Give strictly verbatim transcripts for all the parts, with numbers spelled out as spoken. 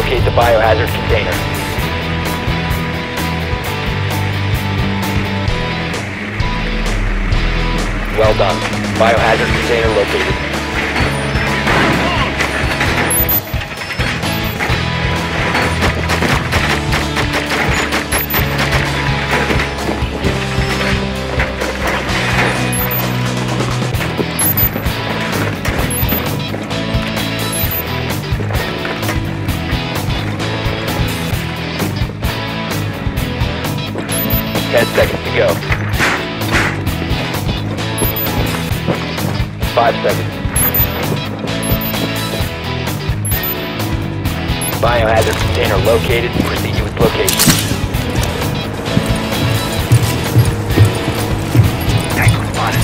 locate the biohazard container. Well done. Biohazard container located. Ten seconds to go. Five seconds. Biohazard container located. Proceed to its location. Tango spotted.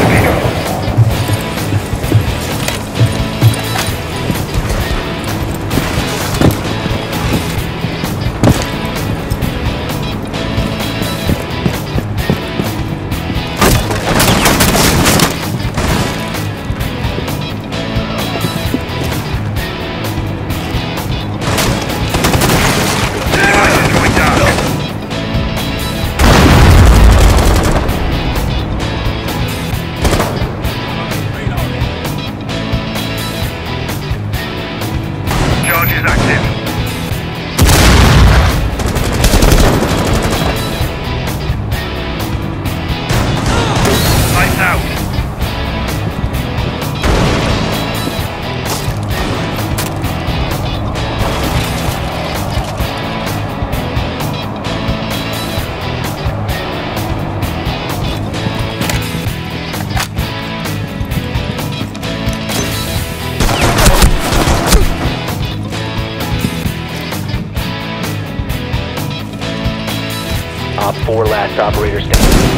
Op four last operator standing.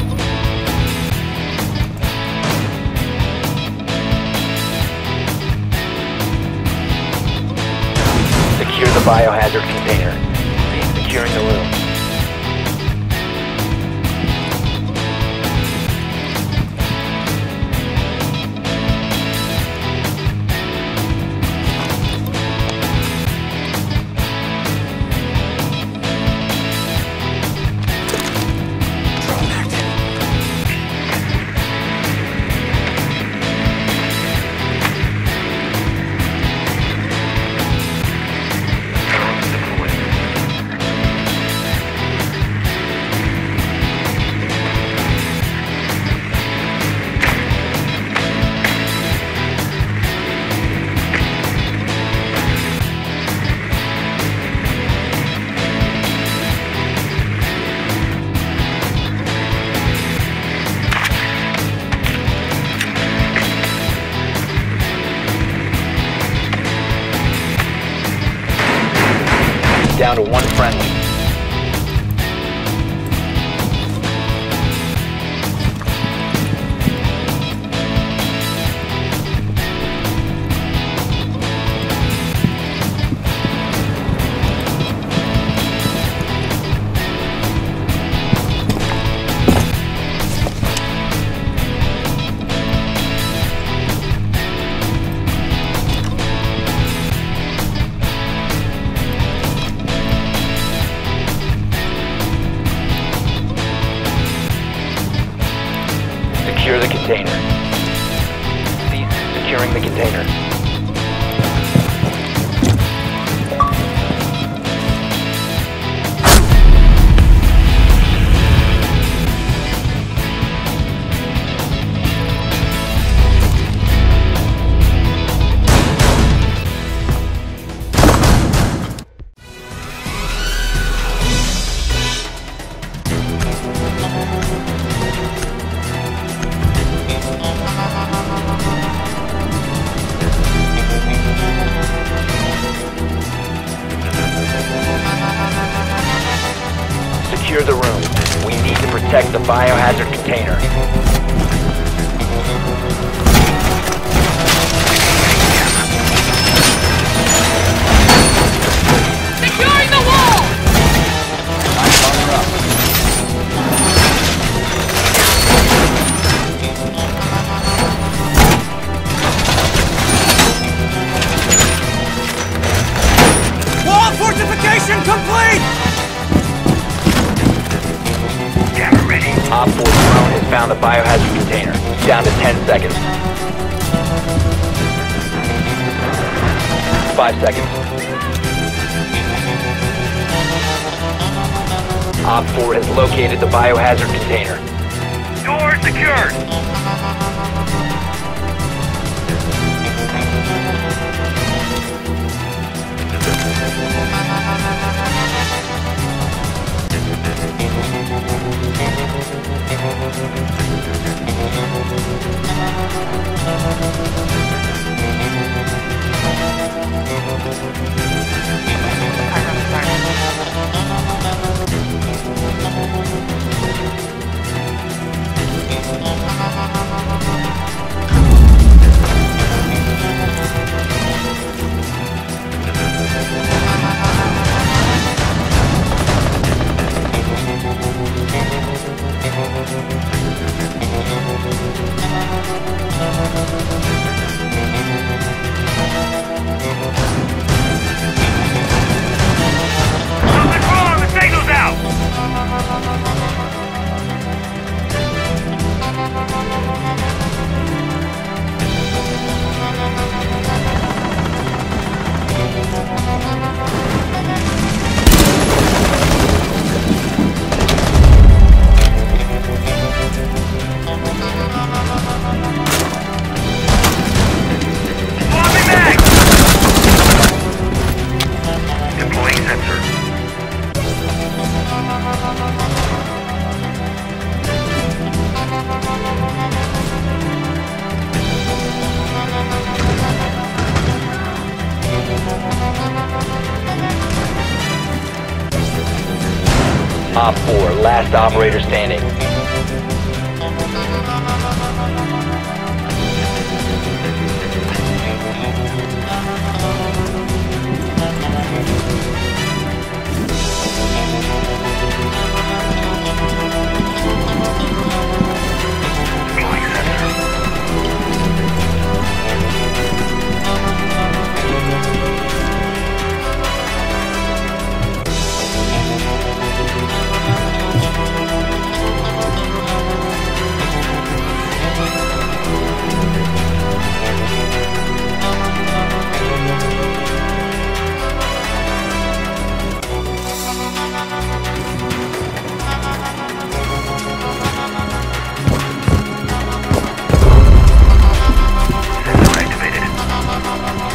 Secure the biohazard container. Cease securing the room. Down to one friendly. Secure the container. Cease securing the container. Secure the room. We need to protect the biohazard container. Securing the wall! Bomber up. Op four drone has found the biohazard container. Down to ten seconds. Five seconds. Op four has located the biohazard container. Door secured. Something's wrong. The signal's out. Swapping back. Deploying sensor. Op four, last operator standing. Deploying sensor. Sensor activated.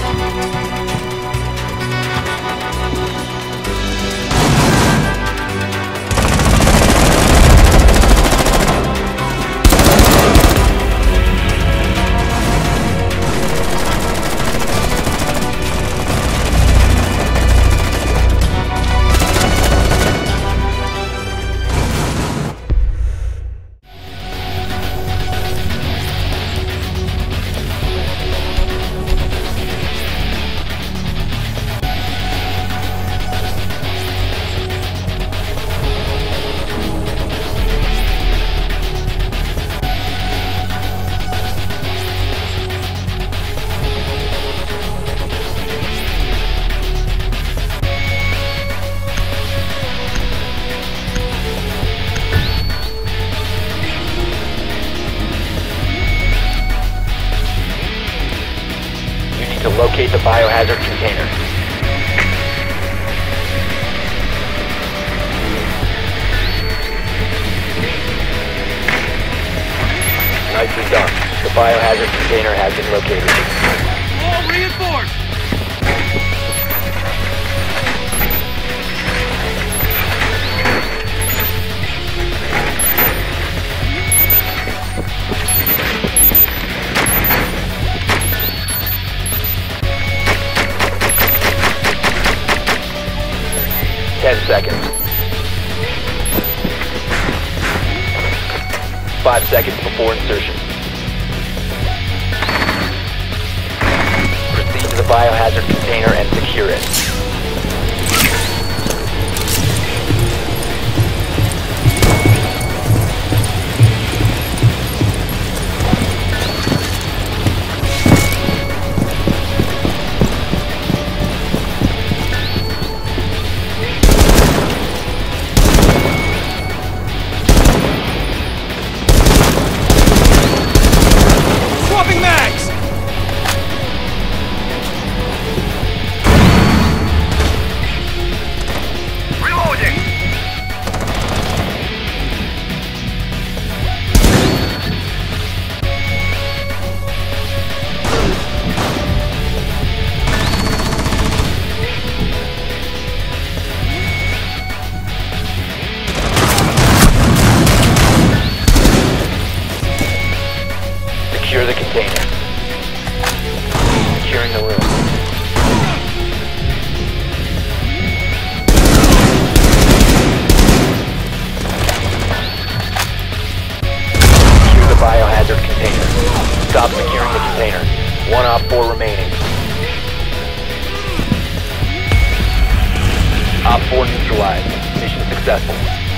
You need to locate the biohazard container. Nicely done. The biohazard container has been located. All reinforced. Ten seconds. Five seconds before insertion. Proceed to the biohazard container and secure it. container. Securing the room. Secure the biohazard container. Stop securing the container. One op four remaining. Op four neutralized. Mission successful.